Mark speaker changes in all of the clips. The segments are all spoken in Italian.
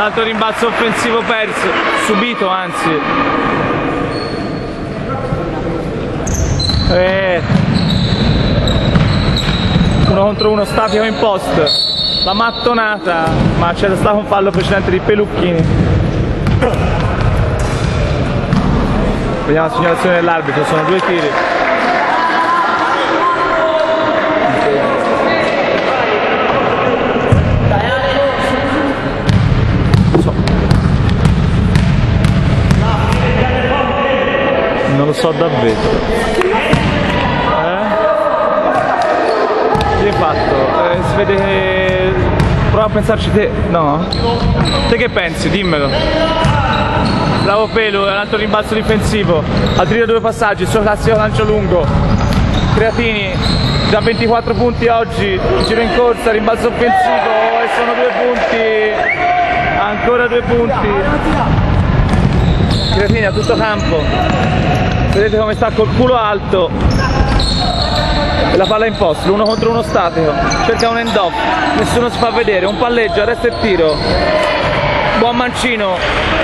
Speaker 1: L'altro rimbalzo offensivo perso, subito anzi. Uno contro uno statico in post, la mattonata, ma c'era stato un fallo precedente di Pelucchini. Vediamo la segnalazione dell'arbitro, sono 2 tiri. Non lo so davvero. Che hai fatto? Si vede che... Prova a pensarci te. No? Te che pensi? Dimmelo. Bravo Pelu, è un altro rimbalzo difensivo. Al tiro 2 passaggi, il suo classico lancio lungo. Creatini, già 24 punti oggi, giro in corsa, rimbalzo offensivo e sono 2 punti. Ancora 2 punti. Creatini a tutto campo. Vedete come sta col culo alto. E la palla in post, l'1 contro 1 statico. Cerca un end off, nessuno si fa vedere, un palleggio, arresto e tiro. Buon mancino.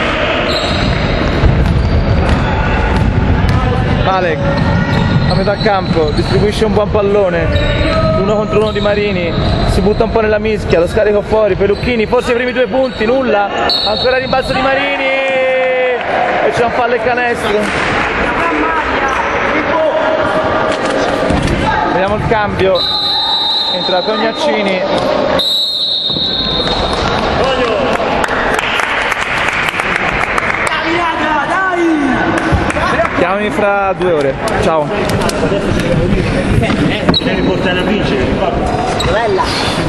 Speaker 1: Malek a metà campo, distribuisce un buon pallone. L'1 contro 1 di Marini, si butta un po' nella mischia, lo scarico fuori, Pelucchini, forse i primi 2 punti, nulla. Ancora rimbalzo di Marini e c'è un fallo e canestro. Vediamo il cambio, entra Tognaccini. Chiamami fra 2 ore, ciao.
Speaker 2: Devi portare a vincere,
Speaker 3: bella.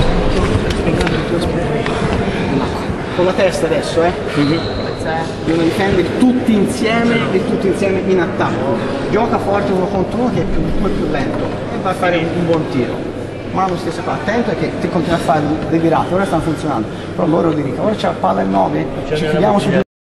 Speaker 3: Con la testa adesso, Devono difendere tutti insieme e tutti insieme in attacco. Gioca forte 1 contro 1 che è più lento e va a fare un buon tiro. Ma lo stesso fa, attento che ti continua a fare le virate, ora stanno funzionando. Però loro dicono, ora c'è la palla in 9, ci chiudiamo su